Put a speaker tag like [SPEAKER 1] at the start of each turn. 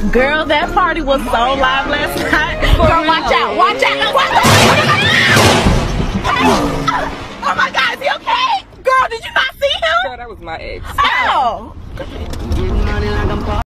[SPEAKER 1] Girl, that party was so live last night. Girl, watch out, watch out, watch out. Oh my God, is he okay? Girl, did you not see him?
[SPEAKER 2] Girl, that was my ex.
[SPEAKER 1] Oh.